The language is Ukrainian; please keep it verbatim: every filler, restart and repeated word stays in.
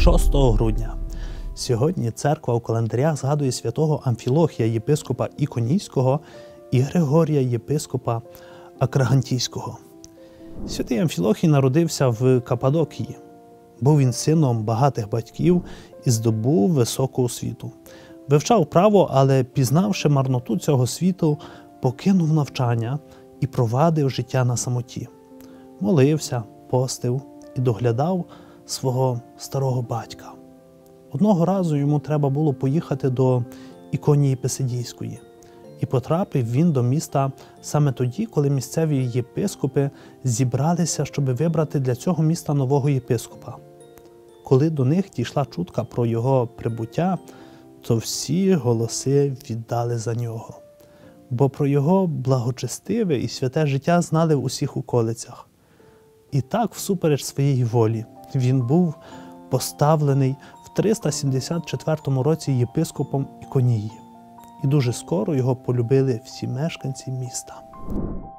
шостого грудня. Сьогодні церква у календарях згадує святого Амфілохія, єпископа Іконійського, і Григорія, єпископа Акрагантійського. Святий Амфілохій народився в Каппадокії. Був він сином багатих батьків і здобув високу освіту. Вивчав право, але, пізнавши марноту цього світу, покинув навчання і провадив життя на самоті. Молився, постив і доглядав свого старого батька. Одного разу йому треба було поїхати до Іконії Писидійської. І потрапив він до міста саме тоді, коли місцеві єпископи зібралися, щоб вибрати для цього міста нового єпископа. Коли до них дійшла чутка про його прибуття, то всі голоси віддали за нього. Бо про його благочестиве і святе життя знали в усіх околицях. І так, всупереч своєї волі, він був поставлений в триста сімдесят четвертому році єпископом Іконії. І дуже скоро його полюбили всі мешканці міста.